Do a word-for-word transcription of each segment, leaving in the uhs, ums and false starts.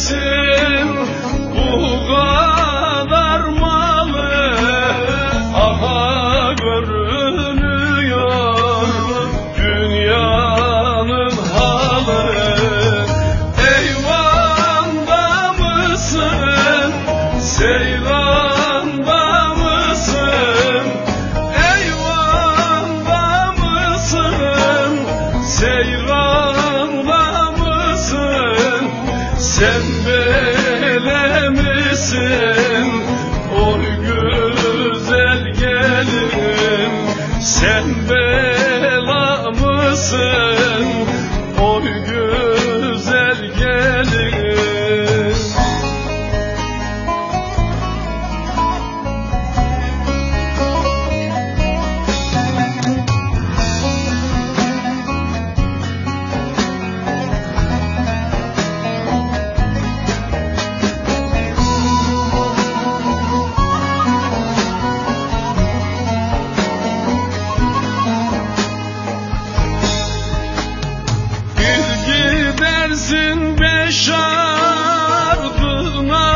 misin bu kadar malı? Aha görünüyor dünyanın halı. Eyvanda mısın, seyranda mısın? Eyvanda mısın, seyranda mısın? Sen böyle misin oy güzel gelin? Sen bela mısın oy güzel gelin? Gidersin beş ardına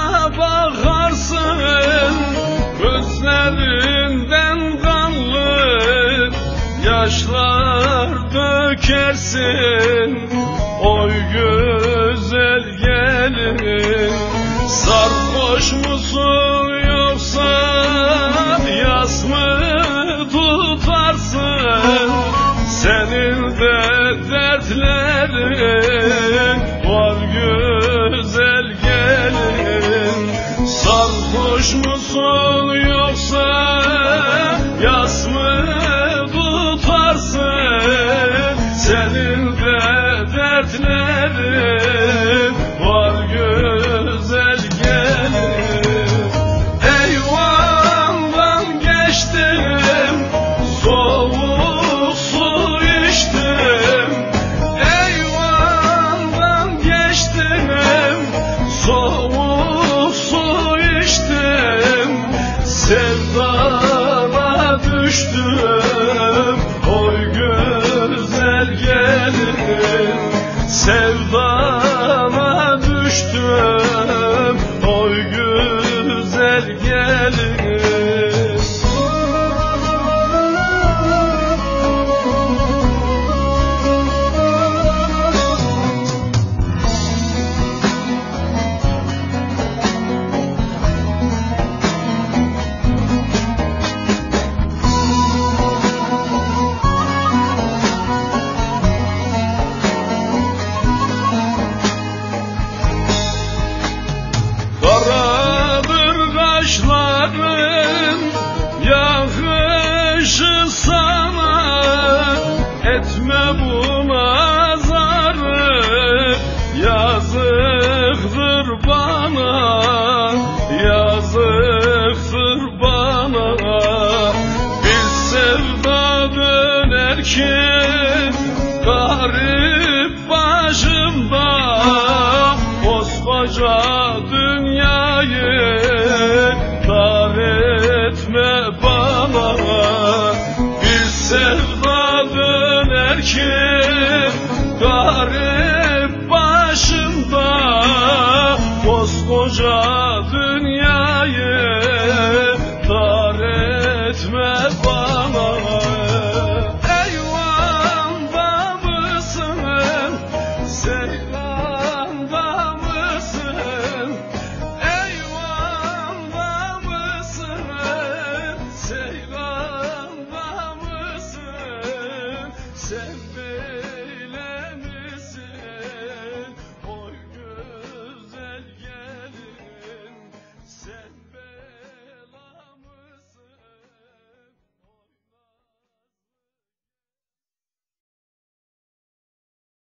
bakarsın, gözlerinden kanlı yaşlar dökersin. Oy güzel gelin, sarhoş musun yoksa yas mı tutarsın? Senin de dertlerin var güzel gelin. Sarhoş musun yoksa yas mı tutarsın? Senin de dertlerin var güzel gelin. Eyvandan geçtim, soğuk su içtim. Eyvandan geçtim, soğuk su içtim. Sevdana düştüm oy güzel gelin. Sevdana düştüm oy güzel gelin. Karadır kaşların, yakışır sana. Etme bu nazarı, yazıktır bana, yazıktır bana. Bir sevda dönerken garip başımda, koskoca dünyayı dar etme bana. Bir sevda dönerken garip başımda, koskoca